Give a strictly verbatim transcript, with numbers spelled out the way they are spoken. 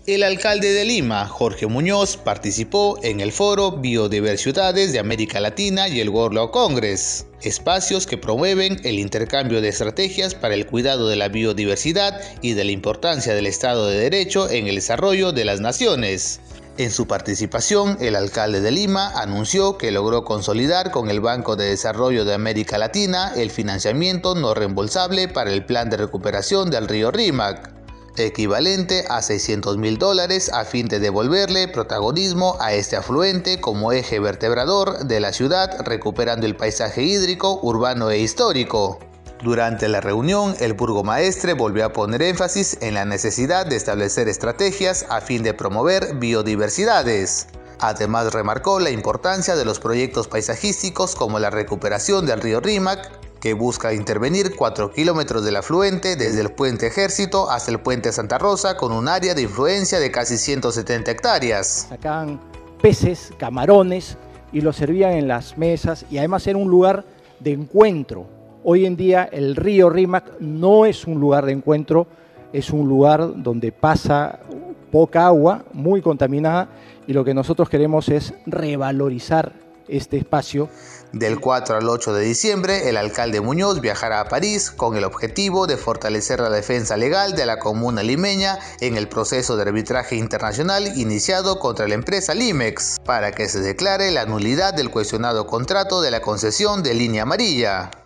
El alcalde de Lima, Jorge Muñoz, participó en el foro Biodiversidades de América Latina y el World Law Congress, espacios que promueven el intercambio de estrategias para el cuidado de la biodiversidad y de la importancia del Estado de Derecho en el desarrollo de las naciones. En su participación, el alcalde de Lima anunció que logró consolidar con el Banco de Desarrollo de América Latina el financiamiento no reembolsable para el plan de recuperación del río Rímac, equivalente a seiscientos mil dólares, a fin de devolverle protagonismo a este afluente como eje vertebrador de la ciudad, recuperando el paisaje hídrico, urbano e histórico. Durante la reunión, el burgomaestre volvió a poner énfasis en la necesidad de establecer estrategias a fin de promover biodiversidades. Además, remarcó la importancia de los proyectos paisajísticos como la recuperación del río Rímac, que busca intervenir cuatro kilómetros del afluente desde el puente Ejército hasta el puente Santa Rosa, con un área de influencia de casi ciento setenta hectáreas. Sacaban peces, camarones y los servían en las mesas, y además era un lugar de encuentro. Hoy en día el río Rímac no es un lugar de encuentro, es un lugar donde pasa poca agua, muy contaminada, y lo que nosotros queremos es revalorizar este espacio. Del cuatro al ocho de diciembre, el alcalde Muñoz viajará a París con el objetivo de fortalecer la defensa legal de la comuna limeña en el proceso de arbitraje internacional iniciado contra la empresa Limex, para que se declare la nulidad del cuestionado contrato de la concesión de Línea Amarilla.